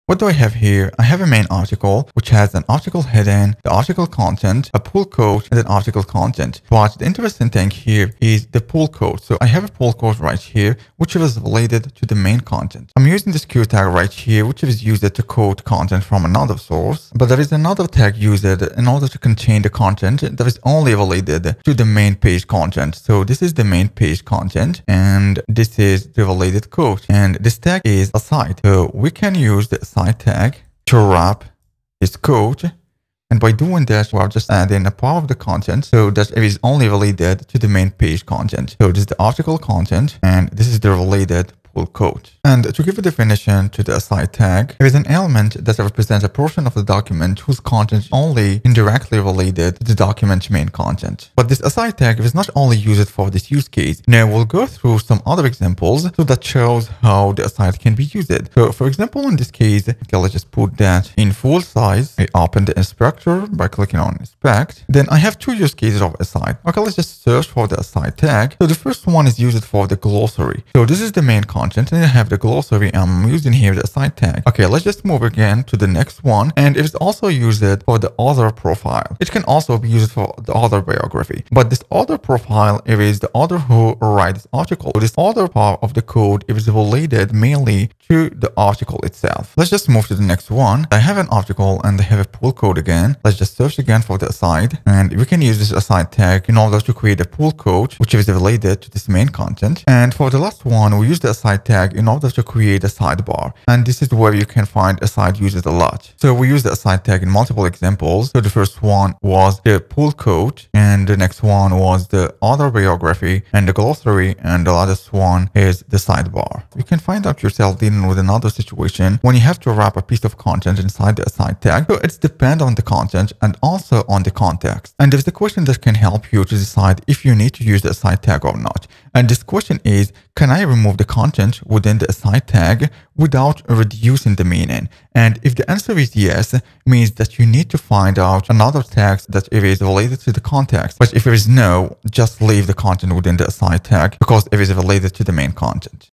What do I have here? I have a main article, which has an article heading, the article content, a pull quote, and an article content. But the interesting thing here is the pull quote. So I have a pull quote right here, which is related to the main content. I'm using this Q tag right here, which is used to quote content from another source. But there is another tag used in order to contain the content that is only related to the main page content. So this is the main page content, and this is the related quote. And this tag is aside. So we can use the aside tag to wrap this quote. And by doing this, we're just adding a part of the content so that it is only related to the main page content. So this is the article content, and this is the related pull quote. And to give a definition to the aside tag, it is an element that represents a portion of the document whose content is only indirectly related to the document's main content. But this aside tag is not only used for this use case. Now we'll go through some other examples so that shows how the aside can be used. So for example, in this case, okay, let's just put that in full size. I open the inspector by clicking on inspect. Then I have two use cases of aside. Okay, let's just search for the aside tag. So the first one is used for the glossary. So this is the main content, and I have the glossary. I'm using here the aside tag. Okay, let's just move again to the next one, and it is also used for the author profile. It can also be used for the author biography, but this author profile, it is the author who writes this article. So this author part of the code, it is related mainly to the article itself. Let's just move to the next one. I have an article and I have a pull quote again. Let's just search again for the aside, and we can use this aside tag in order to create a pull quote which is related to this main content. And for the last one, we use the aside tag in order to create a sidebar, and this is where you can find aside used a lot. So we use the aside tag in multiple examples. So the first one was the pull quote, and the next one was the author biography and the glossary, and the last one is the sidebar. You can find out yourself dealing with another situation when you have to wrap a piece of content inside the aside tag. So it's depend on the content and also on the context. And there's the question that can help you to decide if you need to use the aside tag or not. And this question is, can I remove the content within the aside tag without reducing the meaning? And if the answer is yes, means that you need to find out another tag that it is related to the context. But if it is no, just leave the content within the aside tag because it is related to the main content.